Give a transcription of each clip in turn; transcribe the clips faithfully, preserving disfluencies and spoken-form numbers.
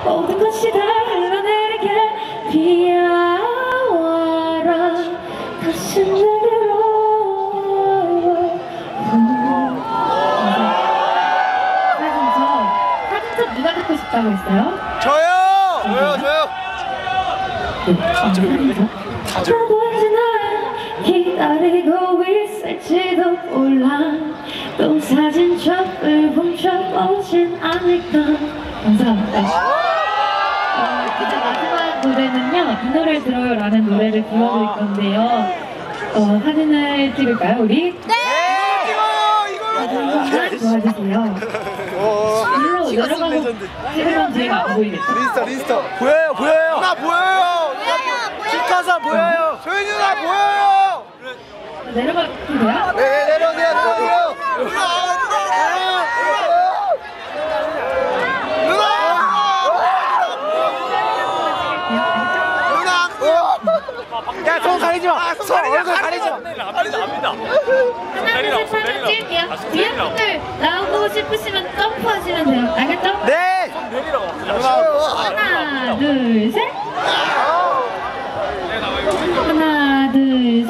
모든 것이 다 흘러내리게 비와라 다시 내게로. 사진 저 사진 좀 누가 듣고 싶다고 했어요? 저요! 저요 저요! 나도 이제 날 기다리고 있을지도 몰라. 또 사진첩을 훔쳐보진 않을까. 감사합니다. 어, 이제 마지막 노래는요, 이 노래를 들어요 라는 노래를 불러드릴 건데요. 어, 사진을 찍을까요 우리? 네! 이걸로 이걸로! 도와주세요. 일로 내려가고 찍으면 저희가 안 보이겠죠? 린스터 린스터 보여요 보여요! 누나 보여요! 기카사 보여요! 소연이 누나 보여요! 내려가도 돼요? 네 내려오세요 내려오세요! 누나! 야, 손 가리지 마! 손 얼굴 가리지 마! 가리지 맙니다! 하나, 둘, 셋 하면 찍을게요. 위에 분들 나오고 싶으시면 점프하시면 돼요. 알겠죠? 네! 하나, 둘, 셋! 하나, 둘, 셋!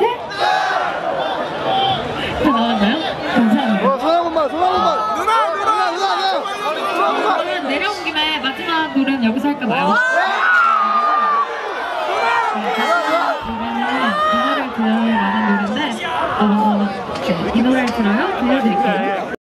다 나왔나요? 감사합니다. 어, 손 한 번만, 손 한 번만! 누나! 누나! 누나! 누나! 그러면 내려온 김에 마지막 노래는 여기서 할까 봐요. 이 노래를 들어요라는 노래인데 어, 이 노래를 들어요? 들려드릴게요.